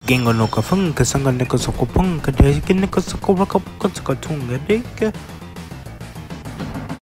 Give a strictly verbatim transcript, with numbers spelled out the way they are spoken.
Gengo no ka fung ka sanga ne ka soko pung ka de ki ne ka soko waka ka ka tung ga de